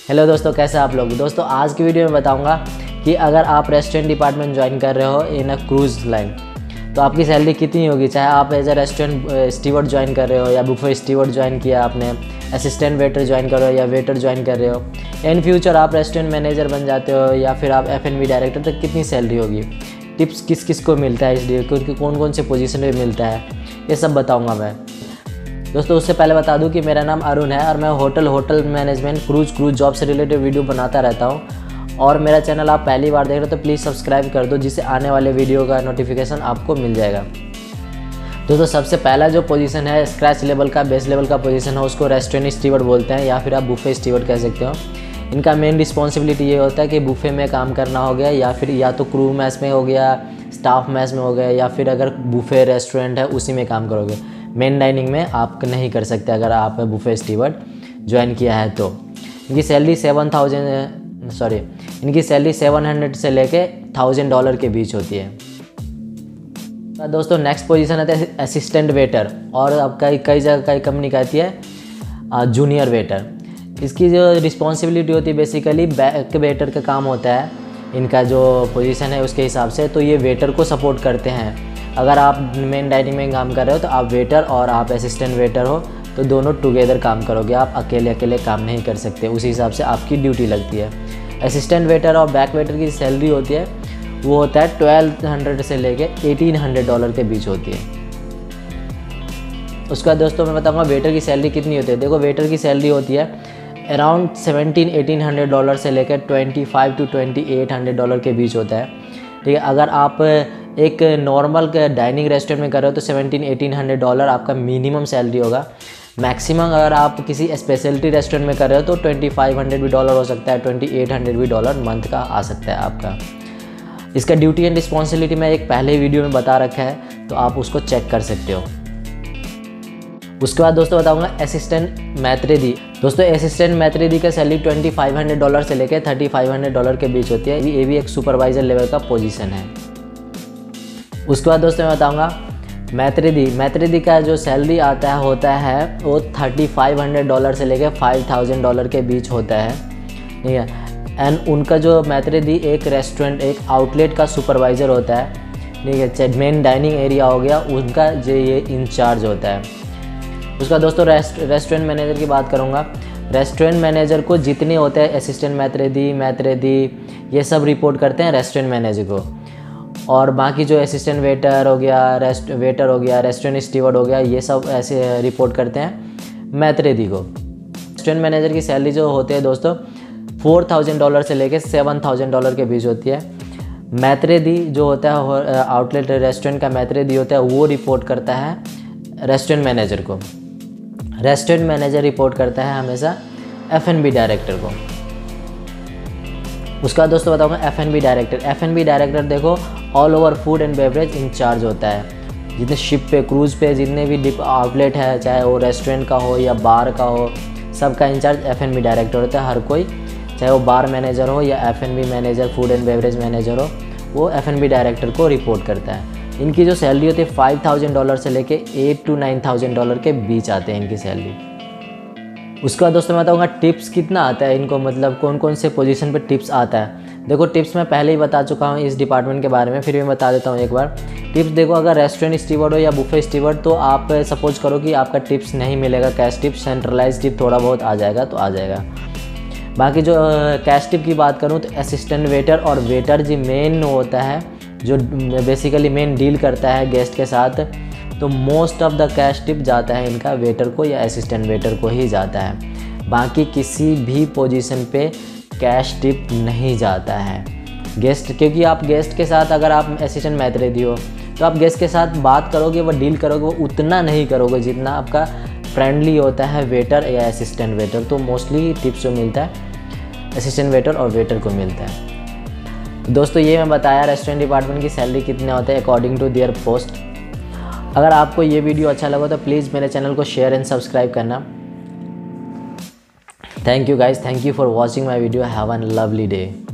Hello दोस्तों, कैसे आप लोग। दोस्तों आज की वीडियो में बताऊंगा कि अगर आप रेस्टोरेंट डिपार्टमेंट ज्वाइन कर रहे हो इन अ क्रूज़ लाइन तो आपकी सैलरी कितनी होगी। चाहे आप as a restaurant steward join कर रहे हो या बुफे स्टीवर्ड ज्वाइन किया आपने, असिस्टेंट वेटर ज्वाइन कर रहे हो या वेटर ज्वाइन कर रहे हो, इन फ्यूचर आप रेस्टोरेंट मैनेजर बन जाते हो या फिर आप F&B डायरेक्टर, तक कितनी सैलरी होगी, टिप्स किस किस को मिलता है, इसलिए कौन कौन से पोजीशन पे मिलता है, ये सब बताऊंगा मैं। दोस्तों उससे पहले बता दूं कि मेरा नाम अरुण है और मैं होटल मैनेजमेंट क्रूज़ जॉब से रिलेटेड वीडियो बनाता रहता हूं। और मेरा चैनल आप पहली बार देख रहे हो तो प्लीज़ सब्सक्राइब कर दो, जिससे आने वाले वीडियो का नोटिफिकेशन आपको मिल जाएगा। दोस्तों सबसे पहला जो पोजीशन है स्क्रैच लेवल का, बेस लेवल का पोजीशन है, उसको रेस्टोरेंट स्टीवर्ड बोलते हैं या फिर आप बुफे स्टीवर्ड कह सकते हो। इनका मेन रिस्पॉन्सिबिलिटी ये होता है कि बुफे में काम करना हो गया या फिर या तो क्रू मैच में हो गया, स्टाफ मैच में हो गया, या फिर अगर बुफे रेस्टोरेंट है उसी में काम करोगे। मेन डाइनिंग में आप नहीं कर सकते अगर आप बुफे स्टीवर्ड ज्वाइन किया है तो। इनकी सैलरी इनकी सैलरी 700 से लेके $1000 के बीच होती है। दोस्तों नेक्स्ट पोजीशन है असिस्टेंट वेटर, और अब कई जगह कई कंपनी कहती है जूनियर वेटर। इसकी जो रिस्पॉन्सिबिलिटी होती है बेसिकली बैक वेटर का काम होता है, इनका जो पोजीशन है उसके हिसाब से, तो ये वेटर को सपोर्ट करते हैं। अगर आप मेन डाइनिंग में काम कर रहे हो तो आप वेटर और आप असिस्टेंट वेटर हो तो दोनों टुगेदर काम करोगे, आप अकेले काम नहीं कर सकते, उसी हिसाब से आपकी ड्यूटी लगती है। असिस्टेंट वेटर और बैक वेटर की सैलरी होती है वो होता है $1200 से लेके $1800 के बीच होती है। उसके बाद दोस्तों मैं बताऊंगा वेटर की सैलरी कितनी होती है। देखो वेटर की सैलरी होती है अराउंड $1700-1800 से लेकर $2500 to $2800 के बीच होता है, ठीक है। अगर आप एक नॉर्मल डाइनिंग रेस्टोरेंट में कर रहे हो तो $1700-1800 आपका मिनिमम सैलरी होगा। मैक्सिमम अगर आप किसी स्पेशलिटी रेस्टोरेंट में कर रहे हो तो $2500 भी डॉलर हो सकता है, $2800 भी डॉलर मंथ का आ सकता है आपका। इसका ड्यूटी एंड रिस्पॉन्सिबिलिटी मैं एक पहले वीडियो में बता रखा है, तो आप उसको चेक कर सकते हो। उसके बाद दोस्तों बताऊंगा असिस्टेंट मैत्रे दी। दोस्तों असिस्टेंट मैत्रे दी का सैलरी $2500 से लेकर $3500 के बीच होती है। ये भी एक सुपरवाइजर लेवल का पोजीशन है। उसके बाद दोस्तों मैं बताऊंगा मैत्रे दी का जो सैलरी होता है वो $3500 से लेकर $5000 के बीच होता है, ठीक है। एंड उनका जो मैत्रे दी एक रेस्टोरेंट एक आउटलेट का सुपरवाइज़र होता है, ठीक है। मेन डाइनिंग एरिया हो गया उनका जो ये इंचार्ज होता है। उसका दोस्तों रेस्टोरेंट मैनेजर की बात करूँगा। रेस्टोरेंट मैनेजर को जितने होते हैं असिस्टेंट मैत्रे दी ये सब रिपोर्ट करते हैं रेस्टोरेंट मैनेजर को, और बाकी जो असिस्टेंट वेटर हो गया, रेस्टोरेंट स्टीवर्ड हो गया, ये सब ऐसे रिपोर्ट करते हैं मैत्रे दी को। रेस्टोरेंट मैनेजर की सैलरी जो होती है दोस्तों $4000 से लेकर $7000 के बीच होती है। मैत्रे दी जो होता है आउटलेट रेस्टोरेंट का मैत्रे दी होता है वो रिपोर्ट करता है रेस्टोरेंट मैनेजर को। रेस्टोरेंट मैनेजर रिपोर्ट करता है हमेशा F&B डायरेक्टर को। उसका दोस्तों बताऊंगा F&B डायरेक्टर देखो all over food and beverage incharge होता है। जितने शिप पे क्रूज़ पे जितने भी आउटलेट है, चाहे वो रेस्टोरेंट का हो या बार का हो, सबका इंचार्ज F&B डायरेक्टर होता है। हर कोई, चाहे वो बार मैनेजर हो या F&B manager, food and beverage manager हो, वो F&B डायरेक्टर को रिपोर्ट करता है। इनकी जो सैलरी होती है $5000 से लेके $8,000 to $9,000 के बीच आते हैं इनकी सैलरी। उसके बाद दोस्तों मैं बताऊँगा टिप्स कितना आता है इनको, मतलब कौन कौन से पोजीशन पे टिप्स आता है। देखो टिप्स मैं पहले ही बता चुका हूँ इस डिपार्टमेंट के बारे में, फिर भी बता देता हूँ एक बार। टिप्स देखो, अगर रेस्टोरेंट स्टीवर्ड हो या बुफे स्टीवर्ड तो आप सपोज करो कि आपका टिप्स नहीं मिलेगा कैश टिप, सेंट्रलाइज टिप थोड़ा बहुत आ जाएगा तो आ जाएगा। बाकी जो कैश टिप की बात करूँ तो असिस्टेंट वेटर और वेटर जी मेन होता है जो बेसिकली मेन डील करता है गेस्ट के साथ, तो most of the cash tip जाता है इनका वेटर को या असिस्टेंट वेटर को ही जाता है। बाकी किसी भी पोजीशन पे कैश टिप नहीं जाता है गेस्ट, क्योंकि आप गेस्ट के साथ अगर आप असिस्टेंट मैत्रे दी हो तो आप गेस्ट के साथ बात करोगे, वो डील करोगे, वो उतना नहीं करोगे जितना आपका फ्रेंडली होता है वेटर या असिस्टेंट वेटर। तो मोस्टली टिप्स जो मिलता है असिस्टेंट वेटर और वेटर को मिलता है। दोस्तों ये मैं बताया रेस्टोरेंट डिपार्टमेंट की सैलरी कितने होते हैं अकॉर्डिंग टू देयर पोस्ट। अगर आपको ये वीडियो अच्छा लगा तो प्लीज़ मेरे चैनल को शेयर एंड सब्सक्राइब करना। Thank you guys, thank you for watching my video. Have a lovely day.